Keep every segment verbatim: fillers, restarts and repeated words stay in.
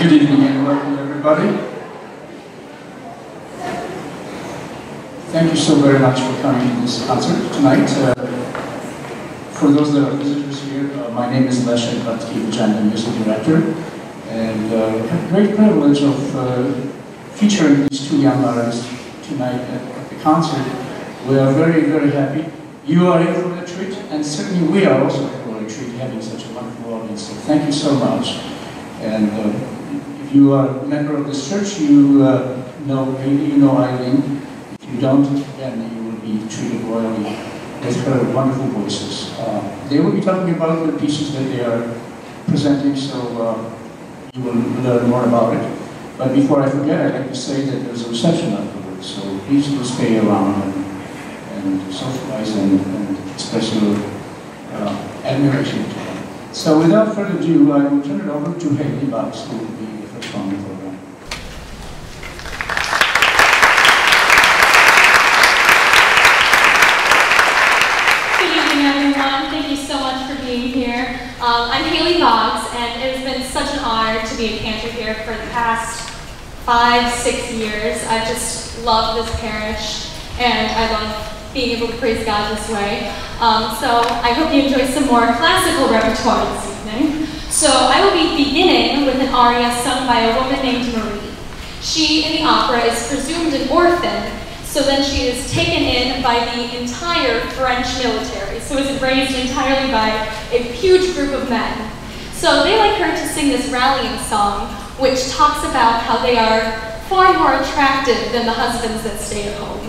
Good evening and welcome everybody. Thank you so very much for coming to this concert tonight. Uh, for those that are visitors here, uh, my name is Leszek Bartkiewicz. I'm the music director, and uh, I have the great privilege of uh, featuring these two young artists tonight at, at the concert. We are very, very happy. You are in for a treat, and certainly we are also in for a treat having such a wonderful audience. So thank you so much. And uh, if you are a member of this church, you uh, know you know Eileen. If you don't, then you will be treated royally with her wonderful voices. Uh, they will be talking about the pieces that they are presenting, so uh, you will learn more about it. But before I forget, I'd like to say that there's a reception afterwards, so please do stay around and, and socialize and, and express your uh, admiration to them. So without further ado, I will turn it over to Haley Box, who will be the first one in the program. Good evening, everyone. Thank you so much for being here. Um, I'm Haley Boggs, and it has been such an honor to be a cantor here for the past five, six years. I just love this parish, and I love being able to praise God this way. Um, so I hope you enjoy some more classical repertoire this evening. So I will be beginning with an aria sung by a woman named Marie. She, in the opera, is presumed an orphan, so then she is taken in by the entire French military, so is raised entirely by a huge group of men. So they like her to sing this rallying song, which talks about how they are far more attractive than the husbands that stay at home.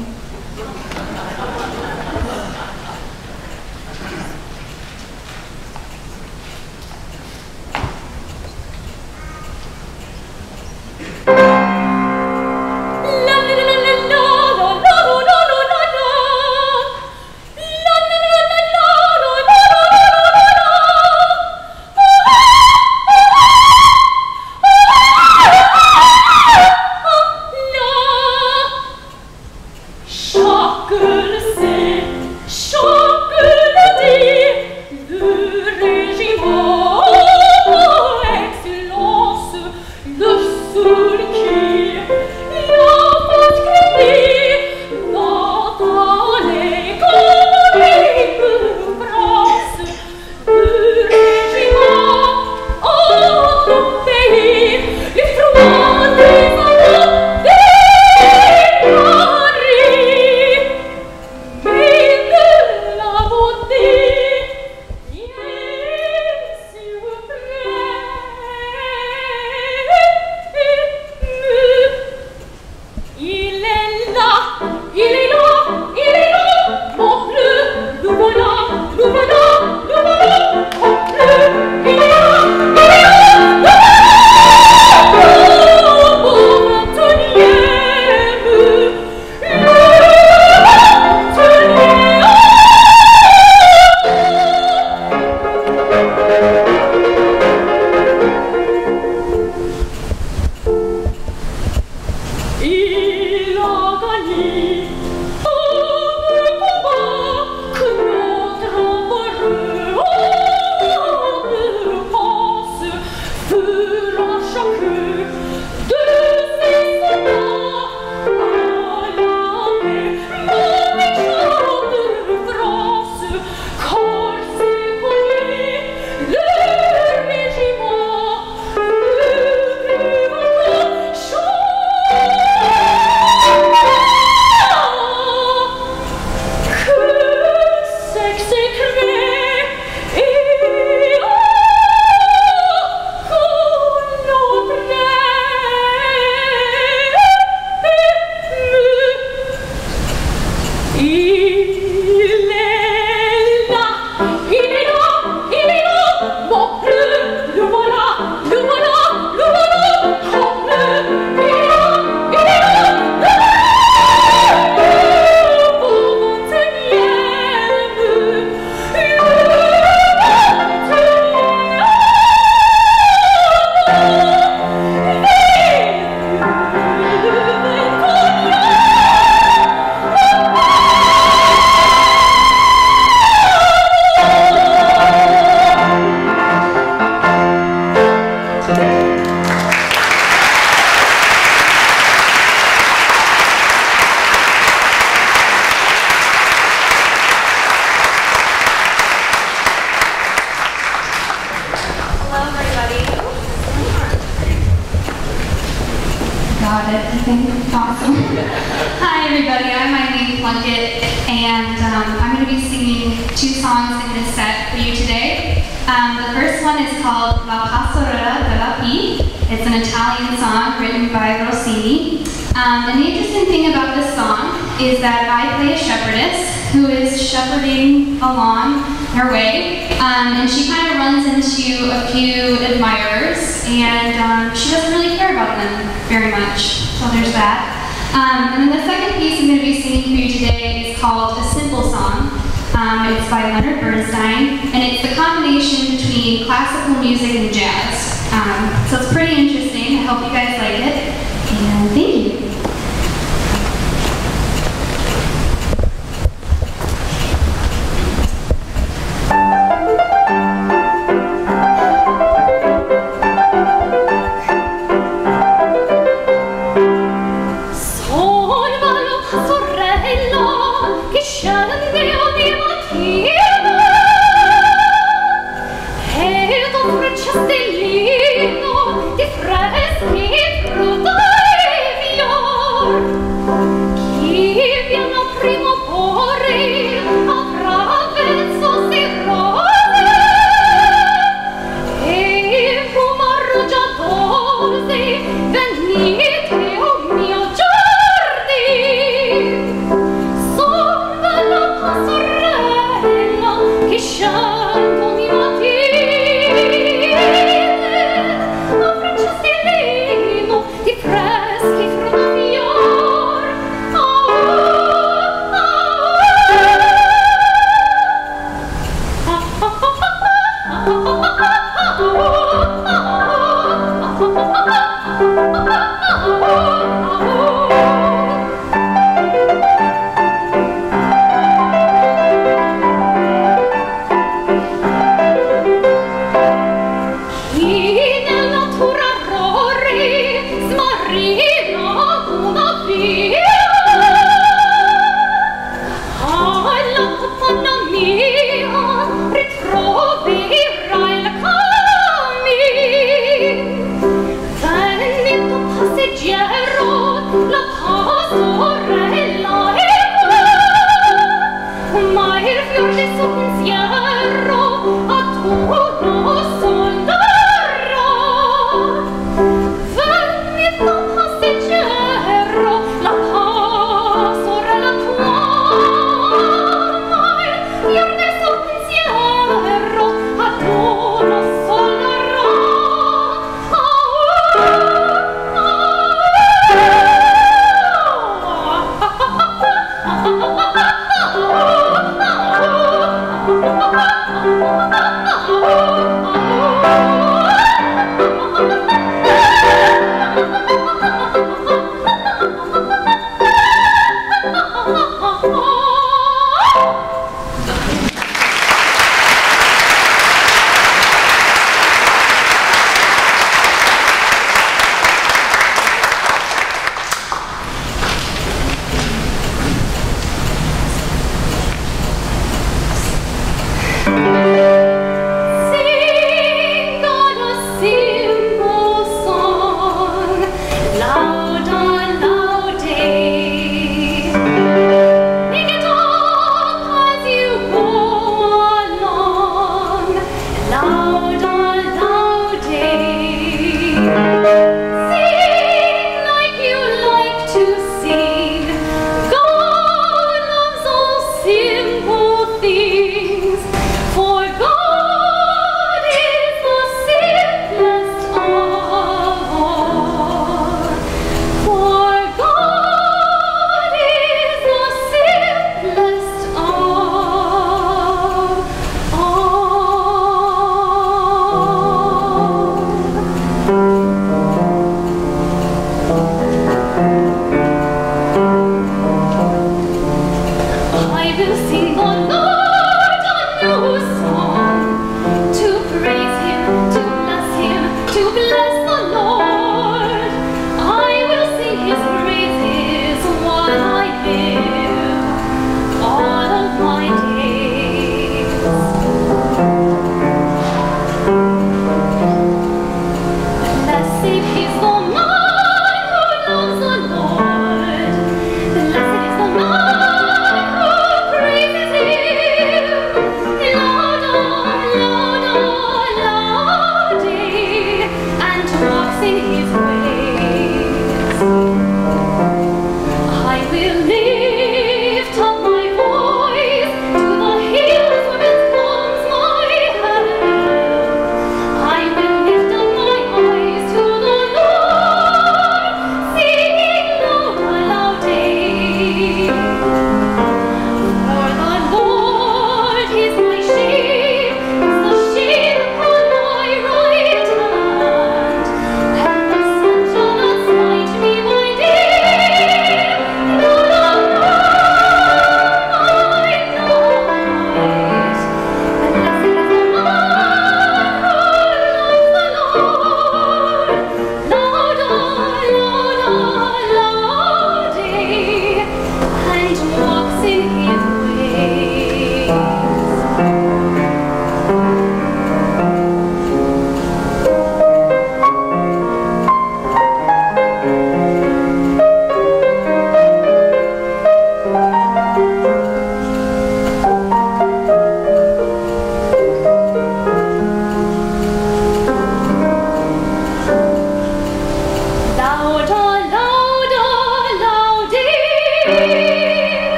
got it, I think. Awesome. Hi everybody, I'm Eileen Plunkett, and um, I'm going to be singing two songs in this set for you today. Um, the first one is called La Pastorella della Pi. It's an Italian song written by Rossini. Um, and the interesting thing about this song is that I play a shepherdess who is shepherding along her way, um, and she kind of runs into a few admirers, and um, she doesn't really care about them very much. So there's that. Um, and then the second piece I'm going to be singing for you today is called A Simple Song. Um, it's by Leonard Bernstein, and it's the combination between classical music and jazz. Um, so it's pretty interesting. I hope you guys like it, and thank you.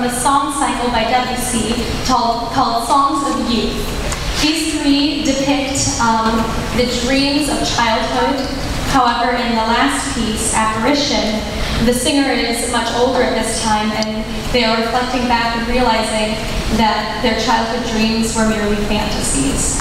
a song cycle by Debussy called, called Songs of Youth. These three depict um, the dreams of childhood. However, in the last piece, Apparition, the singer is much older at this time, and they are reflecting back and realizing that their childhood dreams were merely fantasies.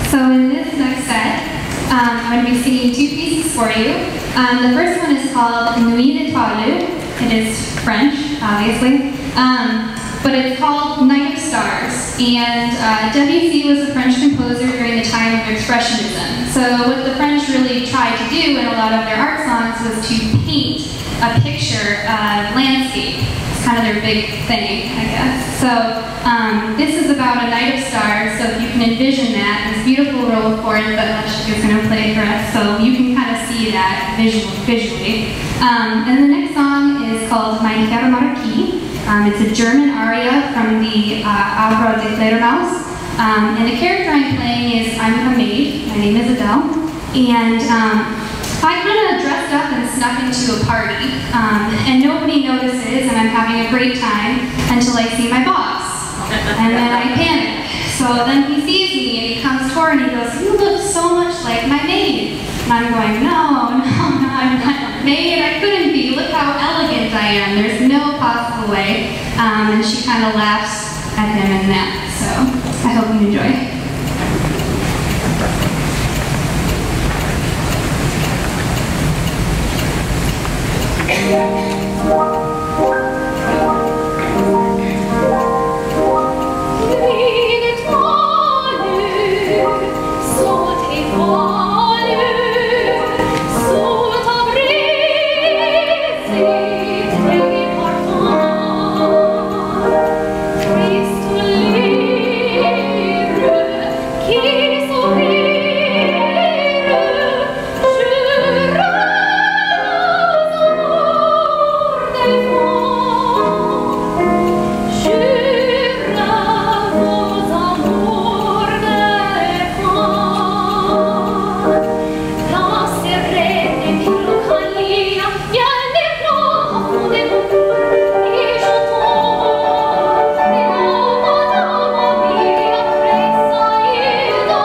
So in this next set, um, I'm going to be singing two pieces for you. Um, the first one is called Nuit d'Étoiles. It is French, obviously. Um, but it's called Night of Stars. And uh, Debussy was a French composer during the time of Expressionism. So what the French really tried to do in a lot of their art songs was to paint a picture uh, landscape. It's kind of their big thing, I guess. So um, this is about a night of stars, so if you can envision that, this beautiful roll of chords that Leszek is going to play for us, so you can kind of see that visual, visually. Um, and the next song is called Mein Herr Marquis. Um, it's a German aria from the uh, opera de Fledermaus. Um, and the character I'm playing is, I'm a maid, my name is Adele, and um, I kind of dressed up and snuck into a party, um, and nobody notices, and I'm having a great time until I see my boss, and then I panic. So then he sees me, and he comes toward, and he goes, "You look so much like my maid." And I'm going, "No, no, no, I'm not a maid. I couldn't be. Look how elegant I am. There's no possible way." Um, and she kind of laughs at him and that. So I hope you enjoy. Thank you.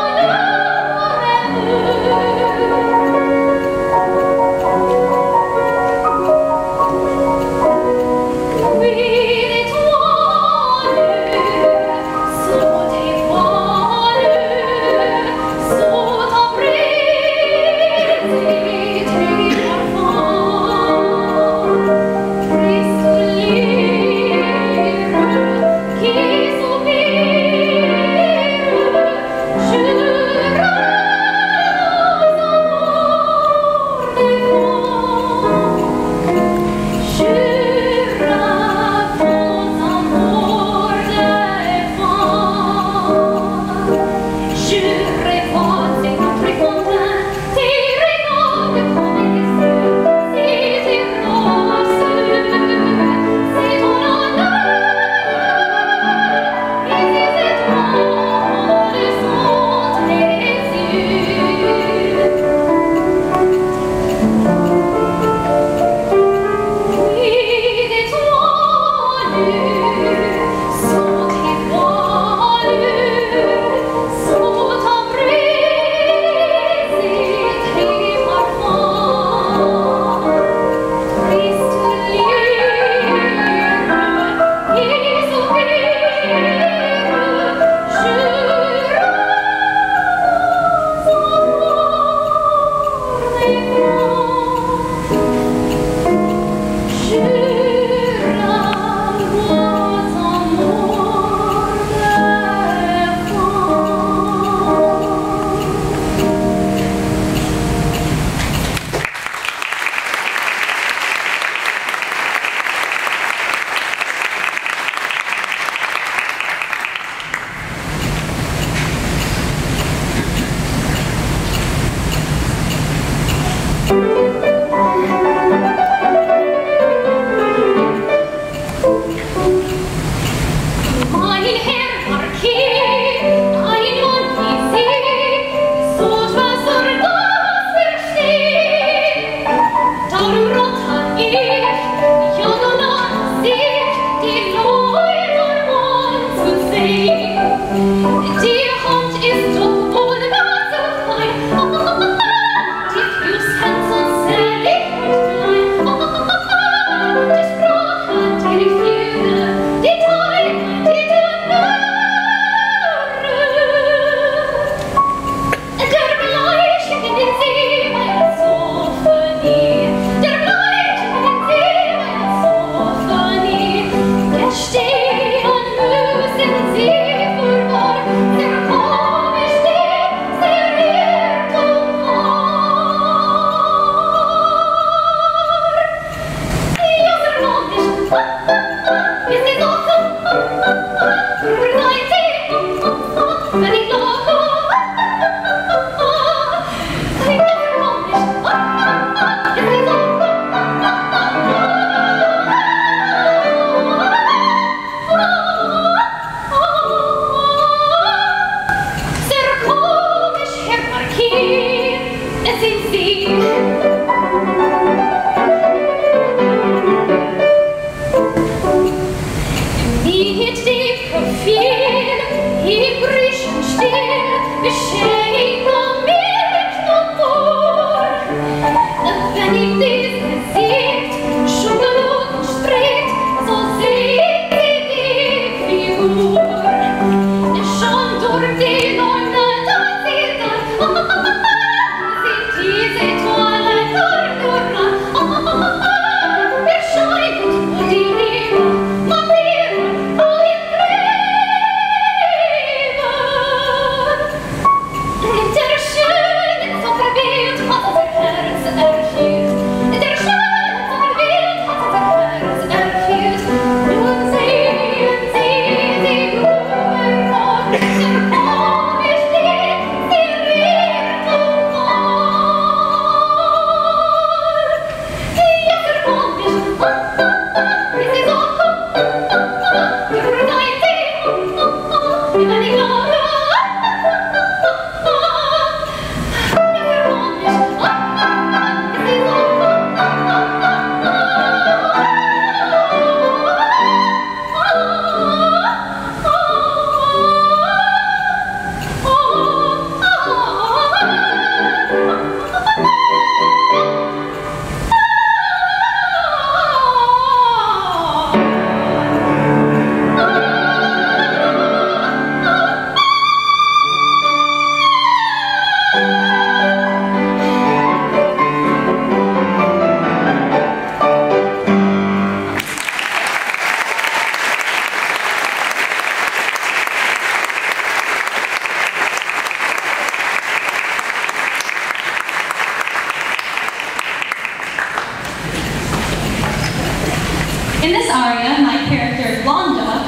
In this aria, my character, Blonda,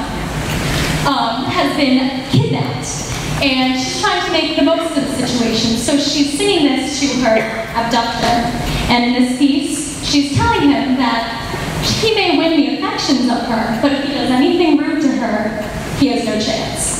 um, has been kidnapped, and she's trying to make the most of the situation. So she's singing this to her abductor, and in this piece, she's telling him that he may win the affections of her, but if he does anything rude to her, he has no chance.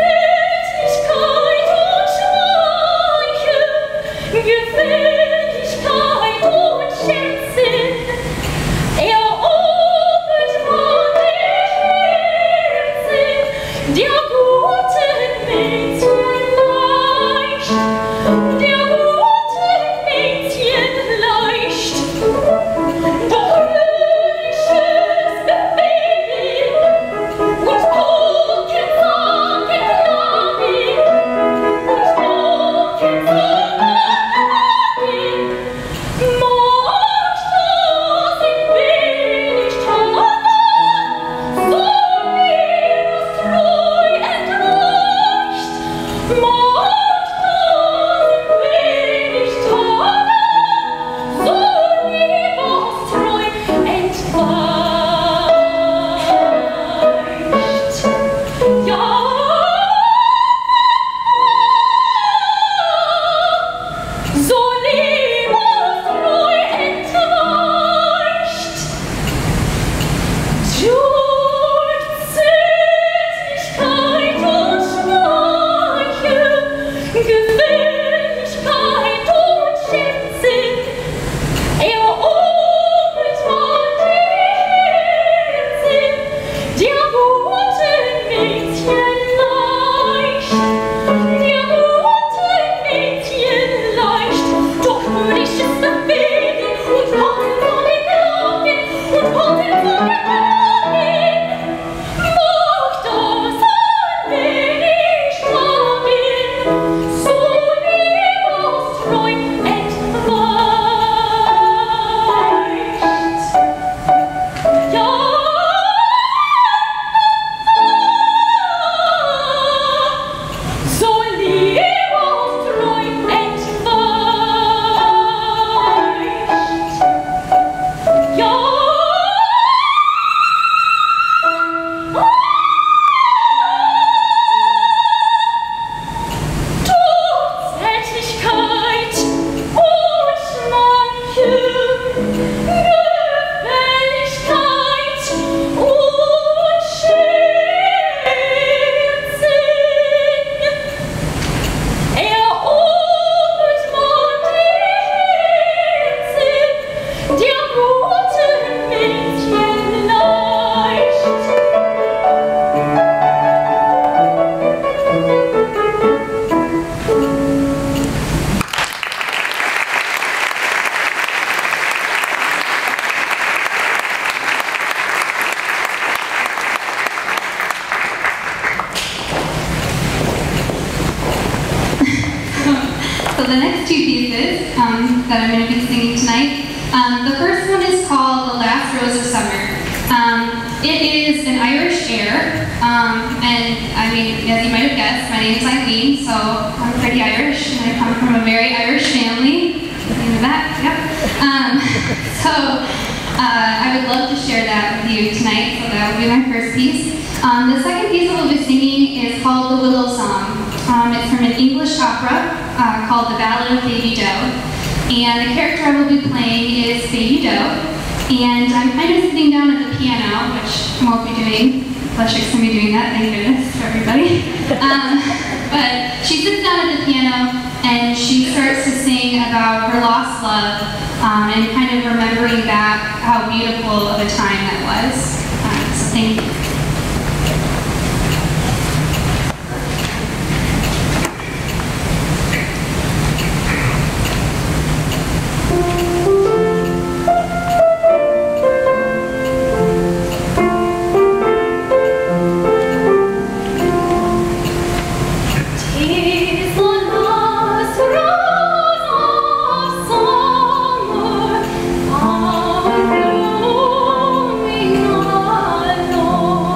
Gefällt that I'm going to be singing tonight. Um, the first one is called The Last Rose of Summer. Um, it is an Irish air, um, and I mean, as you might have guessed, my name's Eileen, so I'm pretty Irish, and I come from a very Irish family. You know that? Yep. Um, so uh, I would love to share that with you tonight, so that will be my first piece. Um, the second piece I will be singing is called The Willow Song. Um, it's from an English opera uh, called The Ballad of Baby Doe. And the character I will be playing is Baby Doe. And I'm kind of sitting down at the piano, which I won't be doing. Fleshik's going to be doing that, thank goodness for everybody. Um, but she sits down at the piano and she starts to sing about her lost love um, and kind of remembering back how beautiful of a time that was. Um, so thank you. Summer,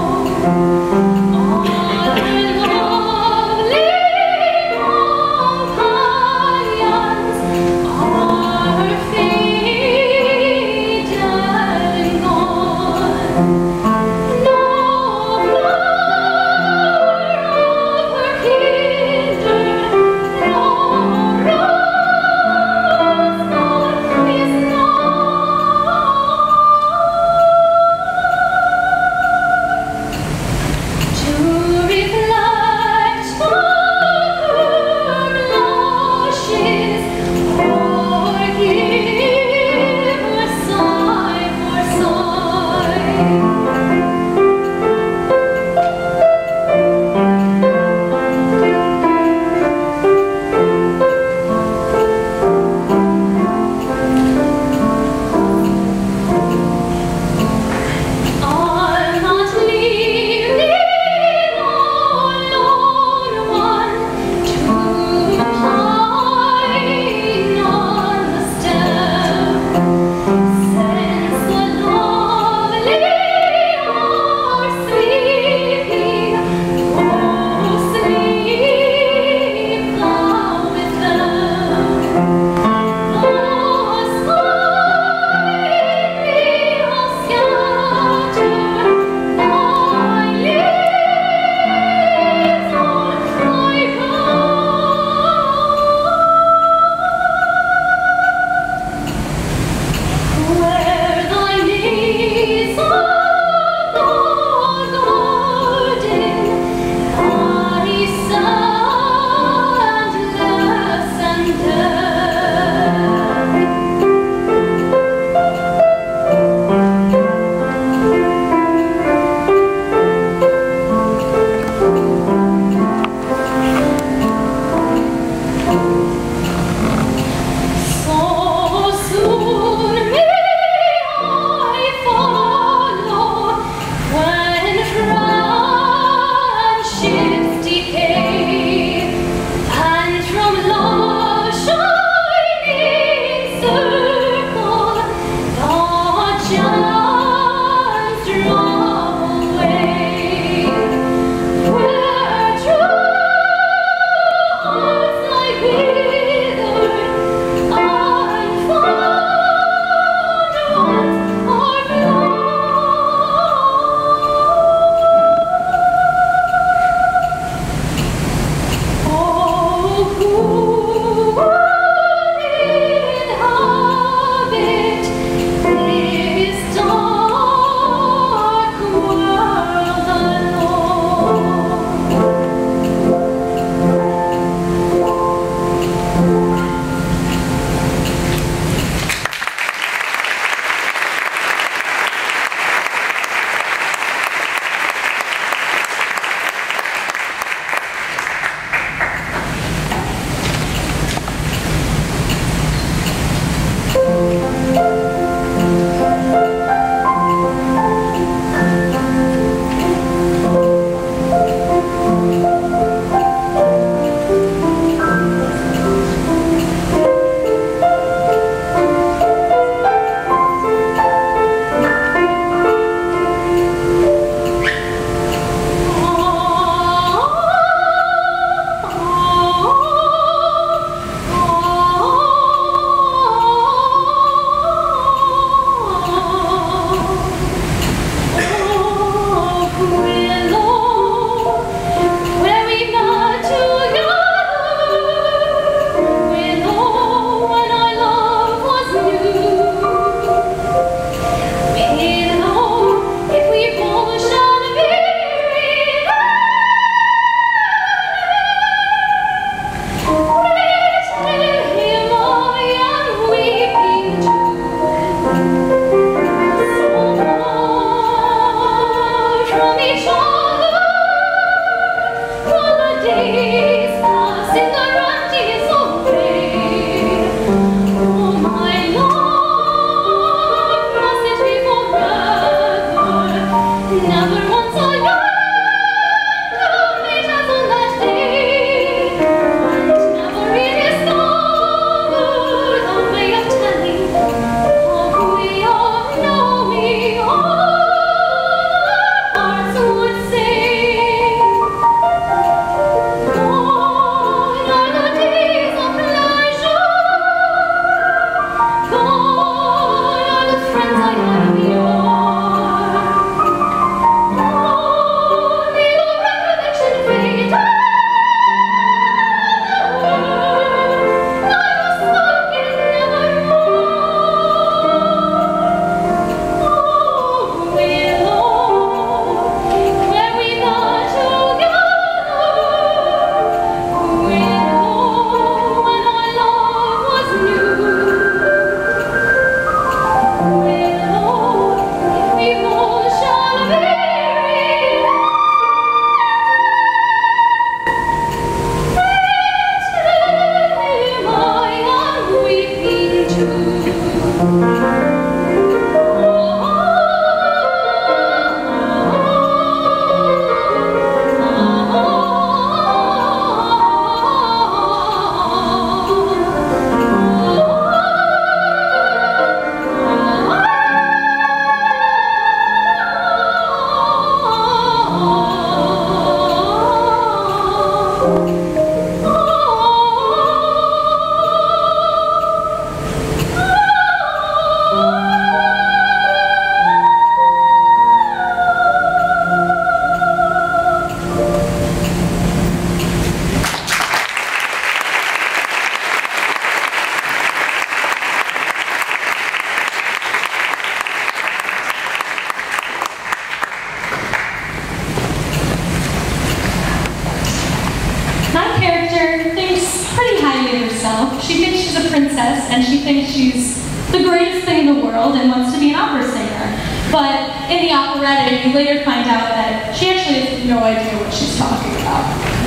She thinks she's a princess, and she thinks she's the greatest thing in the world and wants to be an opera singer. But in the operetta, you later find out that she actually has no idea what she's talking about.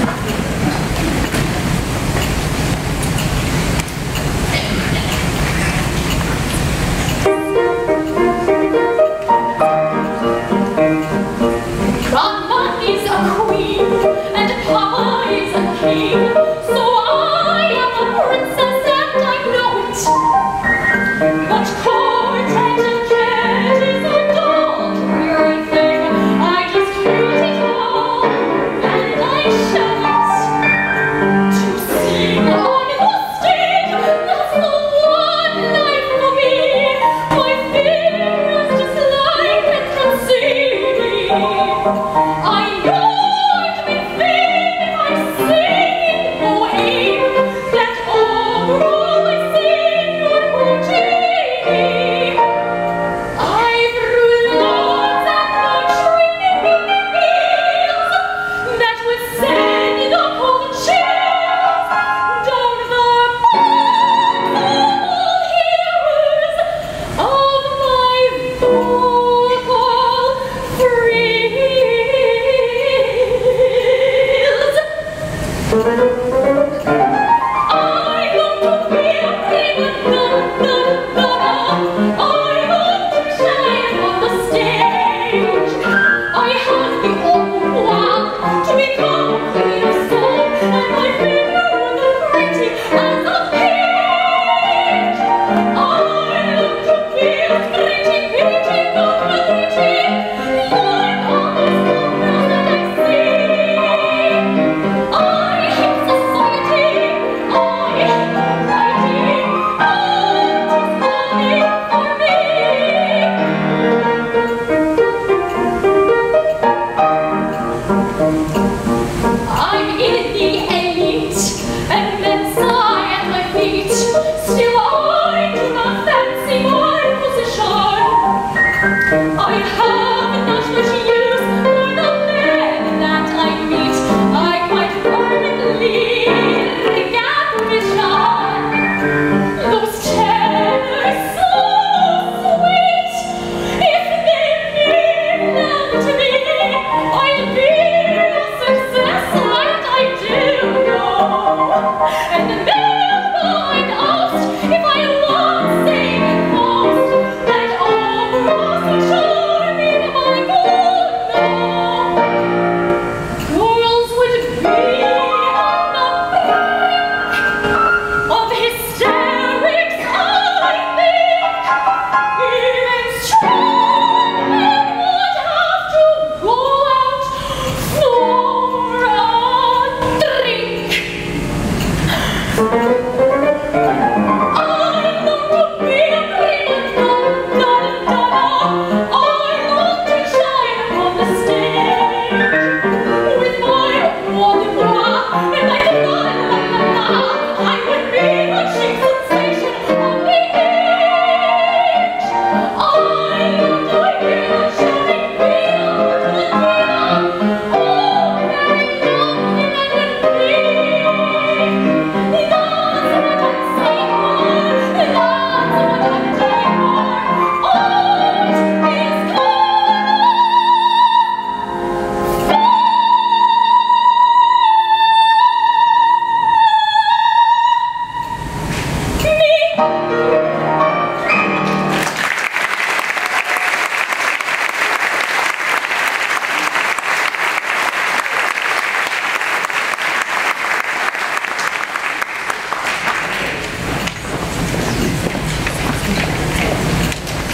Mama is a queen, and Papa is a king, so I am a princess and I know it. But court and etiquette is a dull, dreary thing. I just hate it all, and I show it.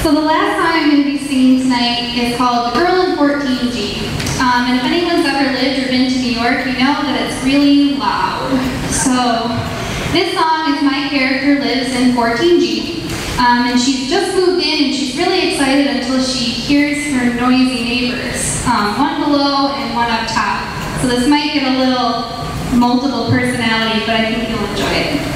So the last song I'm going to be singing tonight is called The Girl in fourteen G. Um, and if anyone's ever lived or been to New York, you know that it's really loud. So this song is my character lives in fourteen G. Um, and she's just moved in and she's really excited until she hears her noisy neighbors. Um, one below and one up top. So this might get a little multiple personality, but I think you'll enjoy it.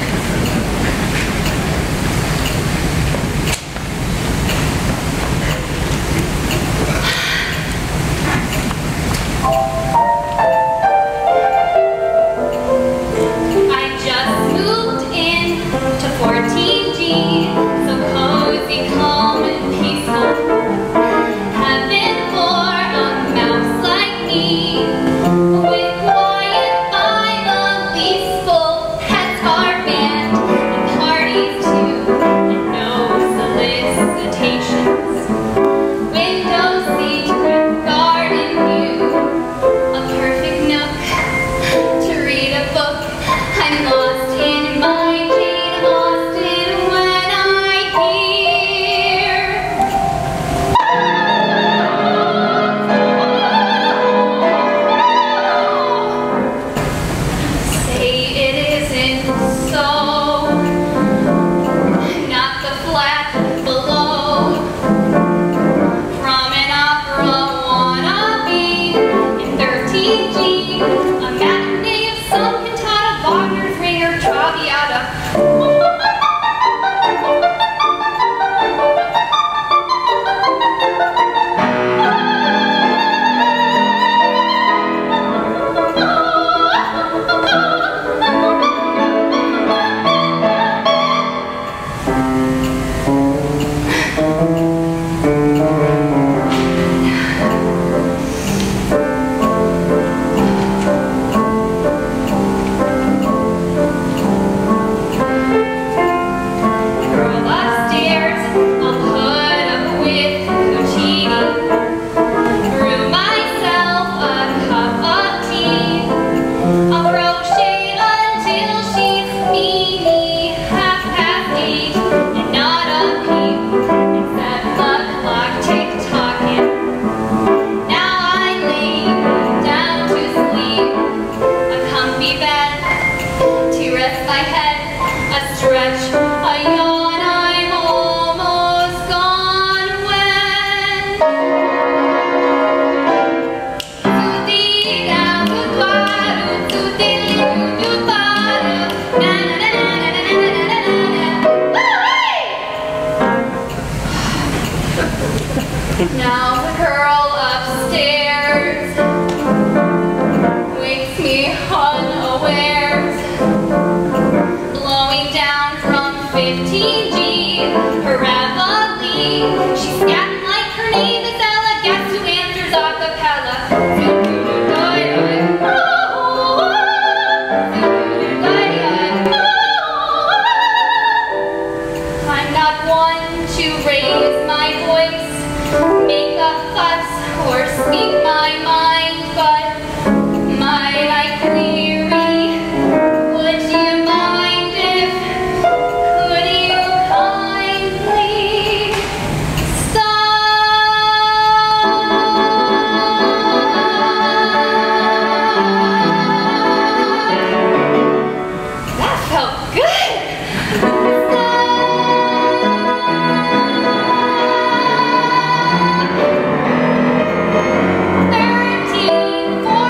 Now the girl upstairs wakes me unawares, blowing down from fifteen G, her reveille. She's scatting like her name is Ella, guess who answers a cappella? I'm not one to raise my voice, make a fuss, or speak my mind, but might I query, would you mind if, could you kindly stop? That felt good! thirteen, fourteen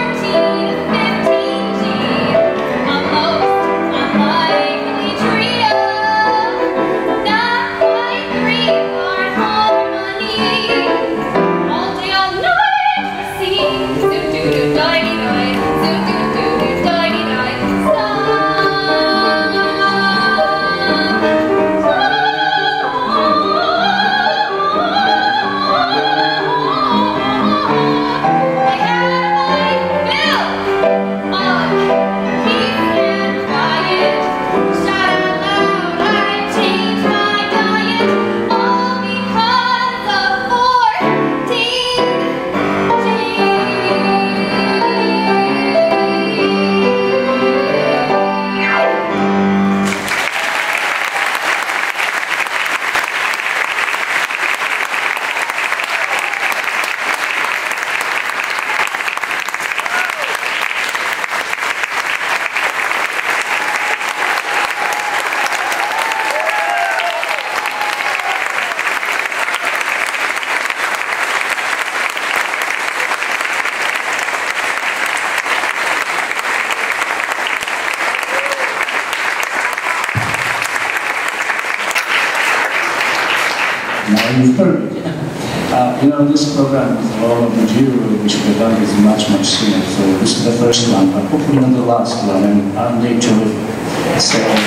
Now you've heard it. Uh, you know, this program with all of the jury, which we've done, is much, much sooner. So this is the first one, but hopefully not the last one, and I'm late to it. So, uh,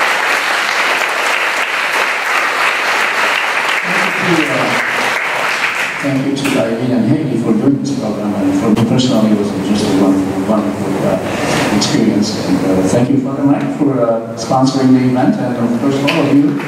thank you, uh, thank you to Irene and Haley for doing this program, and for me personally, it was just a wonderful, wonderful uh, experience. And uh, thank you, Father Mike, for uh, sponsoring the event, and of course, all of you.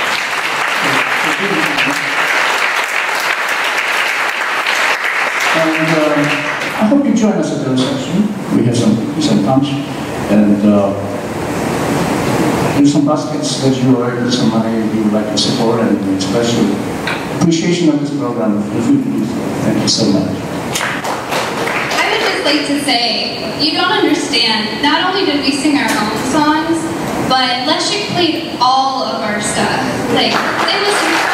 And uh, I hope you join us at the reception. We have some some punch, and uh, there's some baskets that you are, there's some money you would like to support and express your appreciation of this program. If we can do so. Thank you so much. I would just like to say, you don't understand. Not only did we sing our own songs, but Leszek played all of our stuff. Like, it was incredible.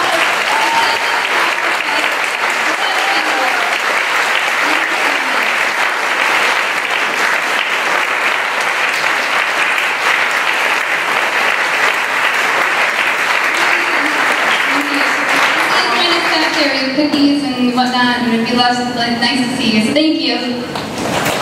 Cookies and whatnot, and it'd be less, like, nice to see you. So thank you.